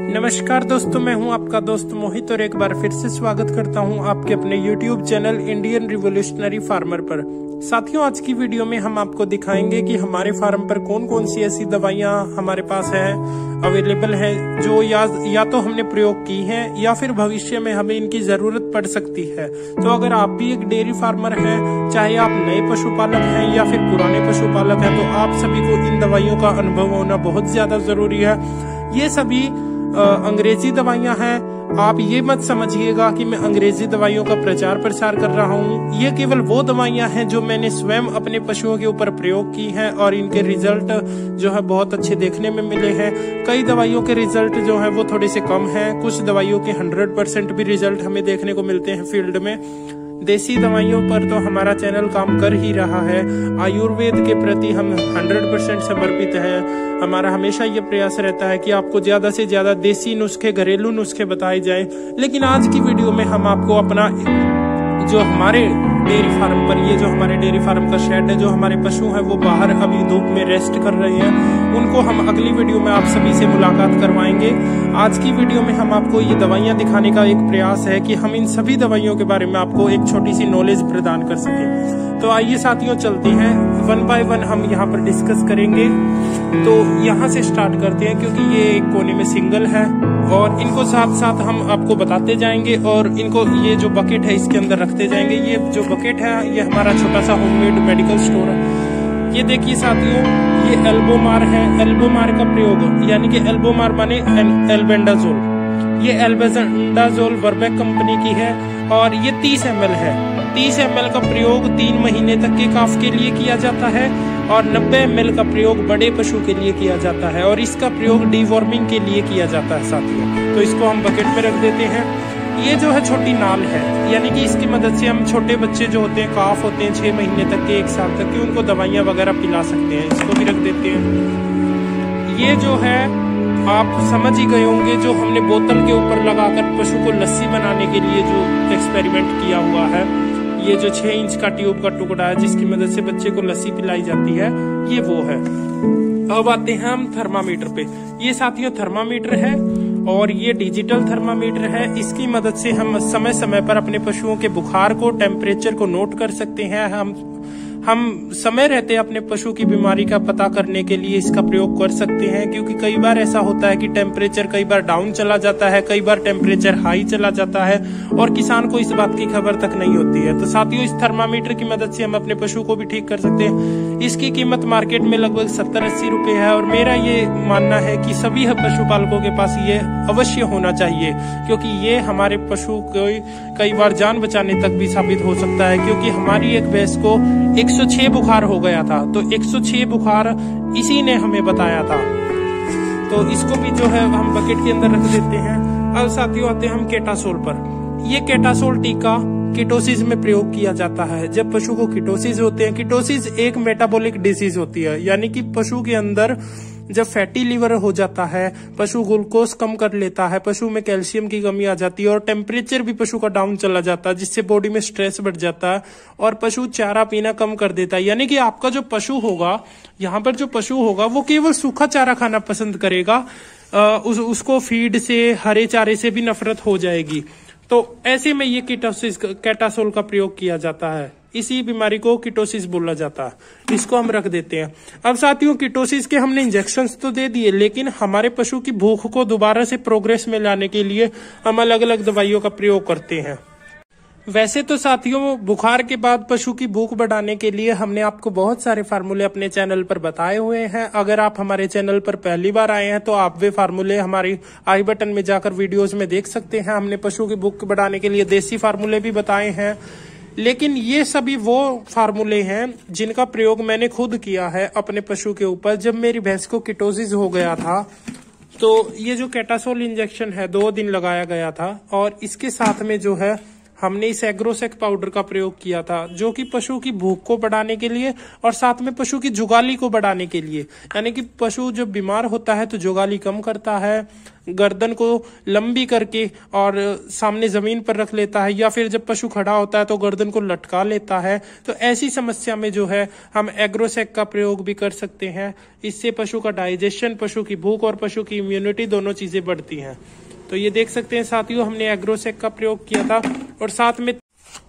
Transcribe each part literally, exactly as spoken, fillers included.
नमस्कार दोस्तों, मैं हूं आपका दोस्त मोहित और एक बार फिर से स्वागत करता हूं आपके अपने YouTube channel Indian revolutionary farmer पर। साथियों, आज की वीडियो में हम आपको दिखाएंगे कि हमारे फार्म पर कौन कौन सी ऐसी दवाइयां हमारे पास है अवेलेबल है जो या, या तो हमने प्रयोग की है या फिर भविष्य में हमें इनकी जरूरत पड़ सकती है। तो अगर आप भी एक डेयरी फार्मर हैं, चाहे आप नए पशुपालक हैं या फिर पुराने पशुपालक हैं, तो आप सभी को इन दवाइयों का अनुभव होना बहुत ज्यादा जरूरी है। ये सभी अंग्रेजी दवाइयां हैं। आप ये मत समझिएगा कि मैं अंग्रेजी दवाइयों का प्रचार प्रसार कर रहा हूँ। ये केवल वो दवाइयां हैं जो मैंने स्वयं अपने पशुओं के ऊपर प्रयोग की हैं और इनके रिजल्ट जो है बहुत अच्छे देखने में मिले हैं। कई दवाइयों के रिजल्ट जो है वो थोड़े से कम हैं, कुछ दवाइयों के हंड्रेड परसेंट भी रिजल्ट हमें देखने को मिलते हैं फील्ड में। देसी दवाइयों पर तो हमारा चैनल काम कर ही रहा है। आयुर्वेद के प्रति हम हंड्रेड परसेंट समर्पित हैं। हमारा हमेशा ये प्रयास रहता है कि आपको ज्यादा से ज्यादा देसी नुस्खे, घरेलू नुस्खे बताए जाए। लेकिन आज की वीडियो में हम आपको अपना जो हमारे डेयरी फार्म पर, ये जो हमारे डेयरी फार्म का शेड है, जो हमारे पशु हैं वो बाहर अभी धूप में रेस्ट कर रहे हैं, उनको हम अगली वीडियो में आप सभी से मुलाकात करवाएंगे। आज की वीडियो में हम आपको ये दवाइयां दिखाने का एक प्रयास है कि हम इन सभी दवाइयों के बारे में आपको एक छोटी सी नॉलेज प्रदान कर सके। तो आइए साथियों, चलते हैं वन बाय वन हम यहाँ पर डिस्कस करेंगे। तो यहाँ से स्टार्ट करते हैं क्योंकि ये एक कोने में सिंगल है और इनको साथ साथ हम आपको बताते जाएंगे और इनको ये जो बकेट है इसके अंदर रखते जाएंगे। ये जो बकेट है ये हमारा छोटा सा होममेड मेडिकल स्टोर है। ये देखिए साथियों, ये एल्बोमार है। एल्बोमार का प्रयोग यानी कि एल्बोमार माने एल्बेंडाजोल। ये एल्बेंडाजोल वर्बैक कंपनी की है और ये तीस एम एल है। तीस एम एल का प्रयोग तीन महीने तक के काफ के लिए किया जाता है और नब्बे एम एल का प्रयोग बड़े पशु के लिए किया जाता है और इसका प्रयोग डीवॉर्मिंग के लिए किया जाता है साथियों। तो इसको हम बकेट में रख देते हैं। ये जो है छोटी नाल है, यानी कि इसकी मदद से हम छोटे बच्चे जो होते हैं, काफ होते हैं छह महीने तक के, एक साल तक के, उनको दवाइयां वगैरह पिला सकते हैं। इसको भी रख देते हैं। ये जो है आप समझ ही गए होंगे, जो हमने बोतल के ऊपर लगाकर पशु को लस्सी बनाने के लिए जो एक्सपेरिमेंट किया हुआ है, ये जो छह इंच का ट्यूब का टुकड़ा है जिसकी मदद से बच्चे को लस्सी पिलाई जाती है, ये वो है। अब आते हैं हम थर्मामीटर पे। ये साथियों थर्मामीटर है और ये डिजिटल थर्मामीटर है। इसकी मदद से हम समय समय पर अपने पशुओं के बुखार को, टेम्परेचर को नोट कर सकते हैं। हम हम समय रहते अपने पशु की बीमारी का पता करने के लिए इसका प्रयोग कर सकते हैं, क्योंकि कई बार ऐसा होता है कि टेम्परेचर कई बार डाउन चला जाता है, कई बार टेम्परेचर हाई चला जाता है और किसान को इस बात की खबर तक नहीं होती है। तो साथियों इस थर्मामीटर की मदद से हम अपने पशु को भी ठीक कर सकते हैं। इसकी कीमत मार्केट में लगभग सत्तर अस्सी रुपए है और मेरा ये मानना है कि सभी पशुपालकों के पास ये अवश्य होना चाहिए, क्योंकि ये हमारे पशु को कई बार जान बचाने तक भी साबित हो सकता है। क्योंकि हमारी एक भैंस को एक सौ छह बुखार हो गया था, तो एक सौ छह बुखार इसी ने हमें बताया था। तो इसको भी जो है हम बकेट के अंदर रख देते हैं। अब साथियों आते हैं हम केटासोल पर। ये केटासोल टीका कीटोसिस में प्रयोग किया जाता है। जब पशु को कीटोसिस होते हैं, कीटोसिस एक मेटाबॉलिक डिसीज होती है, यानी कि पशु के अंदर जब फैटी लिवर हो जाता है, पशु ग्लूकोज कम कर लेता है, पशु में कैल्शियम की कमी आ जाती है और टेम्परेचर भी पशु का डाउन चला जाता है, जिससे बॉडी में स्ट्रेस बढ़ जाता है और पशु चारा पीना कम कर देता है। यानी कि आपका जो पशु होगा, यहाँ पर जो पशु होगा वो केवल सूखा चारा खाना पसंद करेगा। उस, उसको फीड से, हरे चारे से भी नफरत हो जाएगी। तो ऐसे में ये कीटोसिस कैटासोल का प्रयोग किया जाता है। इसी बीमारी को कीटोसिस बोला जाता है। इसको हम रख देते हैं। अब साथियों कीटोसिस के हमने इंजेक्शंस तो दे दिए, लेकिन हमारे पशु की भूख को दोबारा से प्रोग्रेस में लाने के लिए हम अलग अलग दवाइयों का प्रयोग करते हैं। वैसे तो साथियों बुखार के बाद पशु की भूख बढ़ाने के लिए हमने आपको बहुत सारे फार्मूले अपने चैनल पर बताए हुए हैं। अगर आप हमारे चैनल पर पहली बार आए हैं तो आप वे फार्मूले हमारी आई बटन में जाकर वीडियोस में देख सकते हैं। हमने पशु की भूख बढ़ाने के लिए देसी फार्मूले भी बताए हैं, लेकिन ये सभी वो फार्मूले हैं जिनका प्रयोग मैंने खुद किया है अपने पशु के ऊपर। जब मेरी भैंस को कीटोसिस हो गया था तो ये जो कैटासोल इंजेक्शन है दो दिन लगाया गया था और इसके साथ में जो है हमने इस एग्रोसेक पाउडर का प्रयोग किया था, जो कि पशु की भूख को बढ़ाने के लिए और साथ में पशु की जुगाली को बढ़ाने के लिए, यानी कि पशु जब बीमार होता है तो जुगाली कम करता है, गर्दन को लंबी करके और सामने जमीन पर रख लेता है, या फिर जब पशु खड़ा होता है तो गर्दन को लटका लेता है। तो ऐसी समस्या में जो है हम एग्रोसेक का प्रयोग भी कर सकते हैं। इससे पशु का डाइजेशन, पशु की भूख और पशु की इम्यूनिटी दोनों चीजें बढ़ती हैं। तो ये देख सकते हैं साथियों, हमने एग्रोसेक का प्रयोग किया था। और साथ में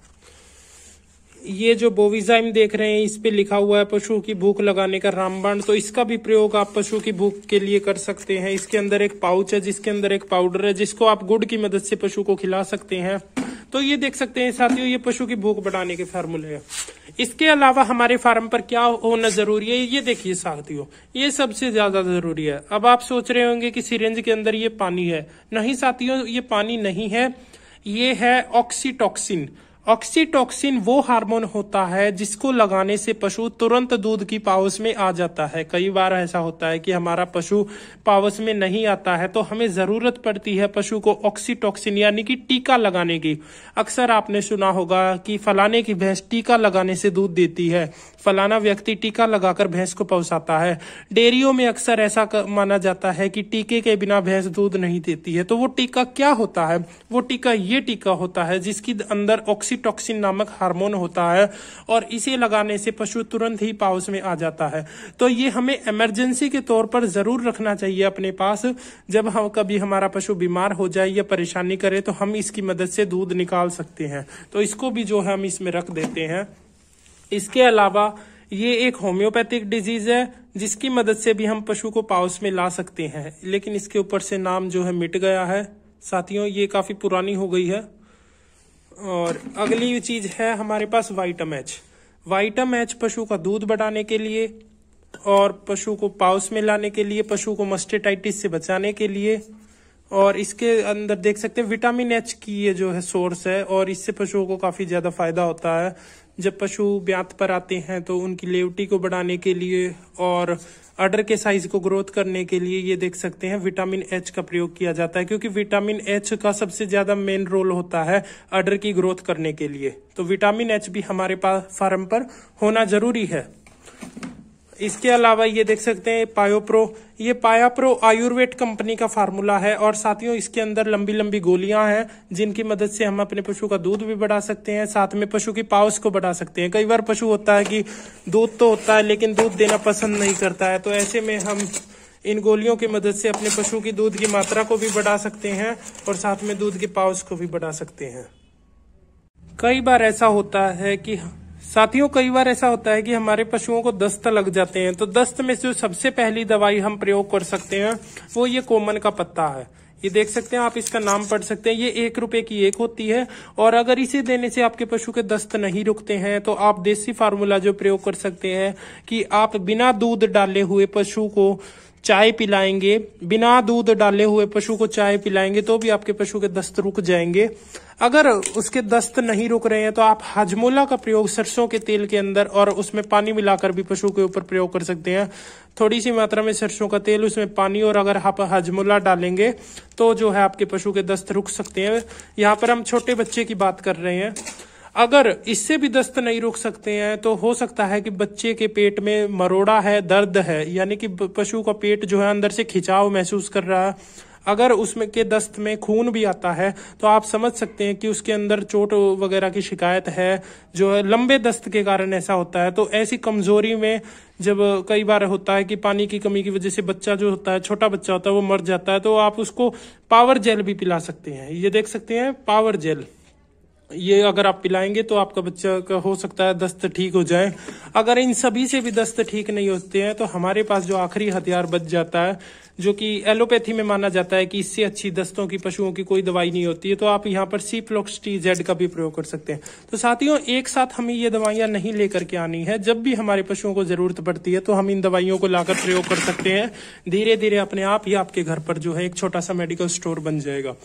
ये जो बोविजाइम देख रहे हैं, इस पे लिखा हुआ है पशु की भूख लगाने का रामबाण, तो इसका भी प्रयोग आप पशु की भूख के लिए कर सकते हैं। इसके अंदर एक पाउच है जिसके अंदर एक पाउडर है, जिसको आप गुड़ की मदद से पशु को खिला सकते हैं। तो ये देख सकते हैं साथियों, ये पशु की भूख बढ़ाने के फार्मूले हैं। इसके अलावा हमारे फार्म पर क्या होना जरूरी है, ये देखिए साथियों, ये सबसे ज्यादा जरूरी है। अब आप सोच रहे होंगे कि सिरिंज के अंदर ये पानी है। नहीं साथियों, ये पानी नहीं है, ये है ऑक्सीटॉक्सिन। ऑक्सीटॉक्सिन वो हार्मोन होता है जिसको लगाने से पशु तुरंत दूध की पावस में आ जाता है। कई बार ऐसा होता है कि हमारा पशु पावस में नहीं आता है, तो हमें जरूरत पड़ती है पशु को ऑक्सीटॉक्सिन यानी कि टीका लगाने की। अक्सर आपने सुना होगा कि फलाने की भैंस टीका लगाने से दूध देती है, फलाना व्यक्ति टीका लगाकर भैंस को पवसाता है। डेयरियों में अक्सर ऐसा माना जाता है कि टीके के बिना भैंस दूध नहीं देती है। तो वो टीका क्या होता है? वो टीका ये टीका होता है जिसके अंदर ऑक्सीटॉक्सिन नामक हार्मोन होता है, और इसे लगाने से पशु तुरंत ही पाउस में आ जाता है। तो ये हमें इमरजेंसी के तौर पर जरूर रखना चाहिए अपने पास। जब हम कभी हमारा पशु बीमार हो जाए या परेशानी करे तो हम इसकी मदद से दूध निकाल सकते हैं। तो इसको भी जो है हम इसमें रख देते हैं। इसके अलावा ये एक होम्योपैथिक डिजीज है जिसकी मदद से भी हम पशु को पाउस में ला सकते हैं, लेकिन इसके ऊपर से नाम जो है मिट गया है साथियों, ये काफी पुरानी हो गई है। और अगली चीज है हमारे पास वाइटामैच। वाइटामैच पशु का दूध बढ़ाने के लिए और पशु को पाउस में लाने के लिए, पशु को मास्टेटाइटिस से बचाने के लिए। और इसके अंदर देख सकते हैं विटामिन एच की ये जो है सोर्स है, और इससे पशुओं को काफी ज्यादा फायदा होता है। जब पशु ब्यात पर आते हैं तो उनकी लेवटी को बढ़ाने के लिए और अडर के साइज को ग्रोथ करने के लिए ये देख सकते हैं विटामिन एच का प्रयोग किया जाता है, क्योंकि विटामिन एच का सबसे ज्यादा मेन रोल होता है अडर की ग्रोथ करने के लिए। तो विटामिन एच भी हमारे पास फार्म पर होना जरूरी है। इसके अलावा ये देख सकते हैं पायोप्रो, ये पायाप्रो आयुर्वेद कंपनी का फार्मूला है, और साथियों इसके अंदर लंबी लंबी गोलियां हैं जिनकी मदद से हम अपने पशु का दूध भी बढ़ा सकते हैं, साथ में पशु की पाउस को बढ़ा सकते हैं। कई बार पशु होता है कि दूध तो होता है लेकिन दूध देना पसंद नहीं करता है, तो ऐसे में हम इन गोलियों की मदद से अपने पशु की दूध की मात्रा को भी बढ़ा सकते हैं और साथ में दूध की पाउस को भी बढ़ा सकते हैं। कई बार ऐसा होता है कि साथियों कई बार ऐसा होता है कि हमारे पशुओं को दस्त लग जाते हैं, तो दस्त में जो सबसे पहली दवाई हम प्रयोग कर सकते हैं वो ये कोमन का पत्ता है। ये देख सकते हैं, आप इसका नाम पढ़ सकते हैं। ये एक रुपए की एक होती है, और अगर इसे देने से आपके पशु के दस्त नहीं रुकते हैं तो आप देसी फार्मूला जो प्रयोग कर सकते हैं कि आप बिना दूध डाले हुए पशु को चाय पिलाएंगे, बिना दूध डाले हुए पशु को चाय पिलाएंगे तो भी आपके पशु के दस्त रुक जाएंगे। अगर उसके दस्त नहीं रुक रहे हैं तो आप हाजमोला का प्रयोग सरसों के तेल के अंदर और उसमें पानी मिलाकर भी पशु के ऊपर प्रयोग कर सकते हैं। थोड़ी सी मात्रा में सरसों का तेल, उसमें पानी, और अगर आप हाजमोला डालेंगे तो जो है आपके पशु के दस्त रुक सकते हैं। यहाँ पर हम छोटे बच्चे की बात कर रहे हैं। अगर इससे भी दस्त नहीं रुक सकते हैं तो हो सकता है कि बच्चे के पेट में मरोड़ा है, दर्द है, यानी कि पशु का पेट जो है अंदर से खिंचाव महसूस कर रहा है। अगर उसमें के दस्त में खून भी आता है तो आप समझ सकते हैं कि उसके अंदर चोट वगैरह की शिकायत है, जो है लंबे दस्त के कारण ऐसा होता है। तो ऐसी कमजोरी में जब कई बार होता है कि पानी की कमी की वजह से बच्चा जो होता है, छोटा बच्चा होता है, वो मर जाता है, तो आप उसको पावर जेल भी पिला सकते हैं। ये देख सकते हैं पावर जेल, ये अगर आप पिलाएंगे तो आपका बच्चा का हो सकता है दस्त ठीक हो जाए। अगर इन सभी से भी दस्त ठीक नहीं होते हैं तो हमारे पास जो आखिरी हथियार बच जाता है, जो कि एलोपैथी में माना जाता है कि इससे अच्छी दस्तों की पशुओं की कोई दवाई नहीं होती है, तो आप यहाँ पर सीफ्लॉक्स-टी जेड का भी प्रयोग कर सकते हैं। तो साथियों एक साथ हमें ये दवाइयां नहीं लेकर के आनी है, जब भी हमारे पशुओं को जरूरत पड़ती है तो हम इन दवाइयों को लाकर प्रयोग कर सकते हैं। धीरे धीरे अपने आप ही आपके घर पर जो है एक छोटा सा मेडिकल स्टोर बन जाएगा।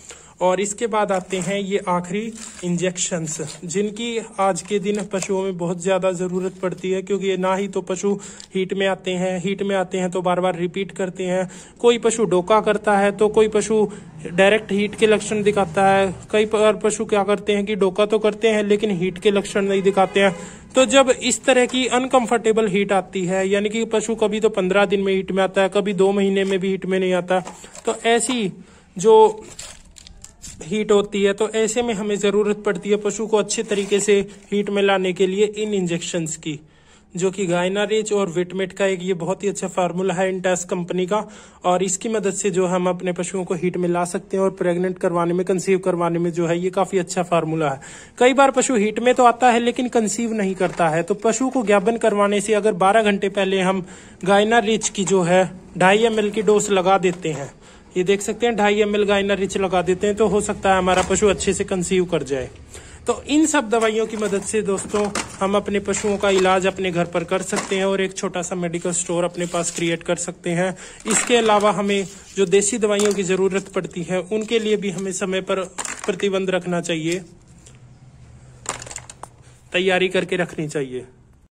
और इसके बाद आते हैं ये आखिरी इंजेक्शंस, जिनकी आज के दिन पशुओं में बहुत ज्यादा जरूरत पड़ती है, क्योंकि ये ना ही तो पशु हीट में आते हैं हीट में आते हैं तो बार बार रिपीट करते हैं। कोई पशु डोका करता है तो कोई पशु डायरेक्ट हीट के लक्षण दिखाता है। कई बार पशु क्या करते हैं कि डोका तो करते हैं लेकिन हीट के लक्षण नहीं दिखाते हैं। तो जब इस तरह की अनकंफर्टेबल हीट आती है, यानी कि पशु कभी तो पंद्रह दिन में हीट में आता है, कभी दो महीने में भी हीट में नहीं आता, तो ऐसी जो हीट होती है तो ऐसे में हमें जरूरत पड़ती है पशु को अच्छे तरीके से हीट में लाने के लिए इन इंजेक्शंस की, जो कि गायनारिच और विटमिट का एक ये बहुत ही अच्छा फार्मूला है इंटेस कंपनी का। और इसकी मदद से जो हम अपने पशुओं को हीट में ला सकते हैं और प्रेग्नेंट करवाने में, कंसीव करवाने में जो है ये काफी अच्छा फार्मूला है। कई बार पशु हीट में तो आता है लेकिन कंसीव नहीं करता है, तो पशु को ज्ञापन करवाने से अगर बारह घंटे पहले हम गायनारिच की जो है ढाई एम एल की डोज लगा देते हैं, ये देख सकते हैं ढाई एम एल गायनारिच लगा देते हैं, तो हो सकता है हमारा पशु अच्छे से कंसीव कर जाए। तो इन सब दवाइयों की मदद से दोस्तों हम अपने पशुओं का इलाज अपने घर पर कर सकते हैं और एक छोटा सा मेडिकल स्टोर अपने पास क्रिएट कर सकते हैं। इसके अलावा हमें जो देसी दवाइयों की जरूरत पड़ती है उनके लिए भी हमें समय पर प्रतिबंध रखना चाहिए, तैयारी करके रखनी चाहिए।